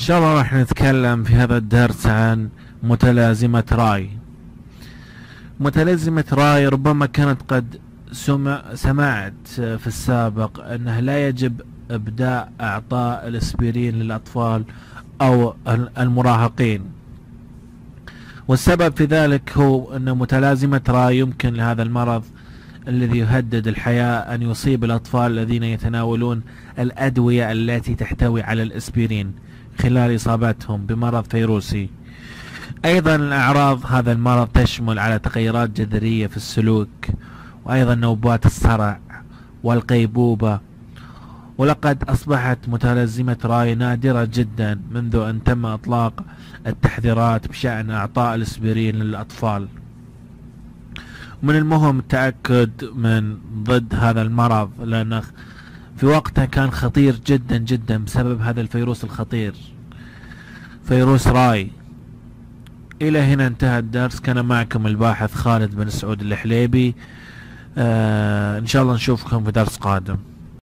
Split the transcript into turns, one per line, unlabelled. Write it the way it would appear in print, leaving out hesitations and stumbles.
شاء الله راح نتكلم في هذا الدرس عن متلازمة راي. متلازمة راي ربما كانت قد سمعت في السابق أنه لا يجب إبداء إعطاء الإسبرين للأطفال أو المراهقين، والسبب في ذلك هو أن متلازمة راي يمكن لهذا المرض الذي يهدد الحياة أن يصيب الأطفال الذين يتناولون الأدوية التي تحتوي على الإسبرين خلال إصابتهم بمرض فيروسي. أيضا الأعراض هذا المرض تشمل على تغيرات جذرية في السلوك، وأيضا نوبات الصرع والغيبوبة. ولقد أصبحت متلازمة راي نادرة جدا منذ أن تم إطلاق التحذيرات بشأن إعطاء الإسبرين للأطفال. من المهم التأكد من ضد هذا المرض، لأنه في وقتها كان خطير جدا جدا بسبب هذا الفيروس الخطير، فيروس راي. إلى هنا انتهى الدرس. كان معكم الباحث خالد بن سعود الحليبي. إن شاء الله نشوفكم في درس قادم.